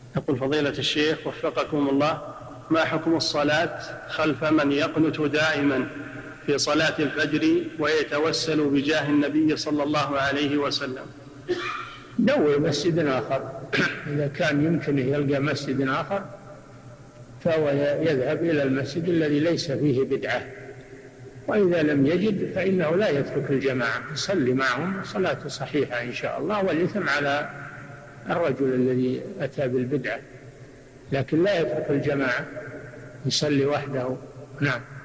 يقول فضيلة الشيخ وفقكم الله، ما حكم الصلاة خلف من يقنت دائما في صلاة الفجر ويتوسل بجاه النبي صلى الله عليه وسلم؟ دور مسجد آخر، إذا كان يمكن يلقى مسجد آخر فهو يذهب إلى المسجد الذي ليس فيه بدعة، وإذا لم يجد فإنه لا يترك الجماعة، يصلي معهم صلاة صحيحة إن شاء الله، والإثم على الرجل الذي أتى بالبدعة، لكن لا يترك الجماعة، يصلي وحده. نعم.